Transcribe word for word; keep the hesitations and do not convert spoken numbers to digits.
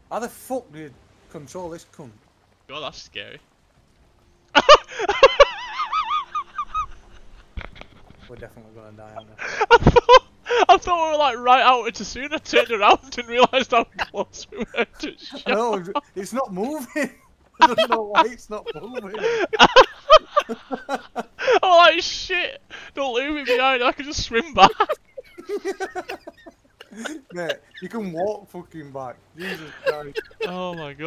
How the fuck do you control this cunt? God, that's scary. We're definitely gonna die, aren't we? I thought, I thought we were like right out into soon. I turned around and realised how close we were to shot. No, it's not moving. I don't know why it's not moving. I'm like, shit, don't leave me behind, I can just swim back. Mate, you can walk fucking back. Jesus Christ. Oh my god.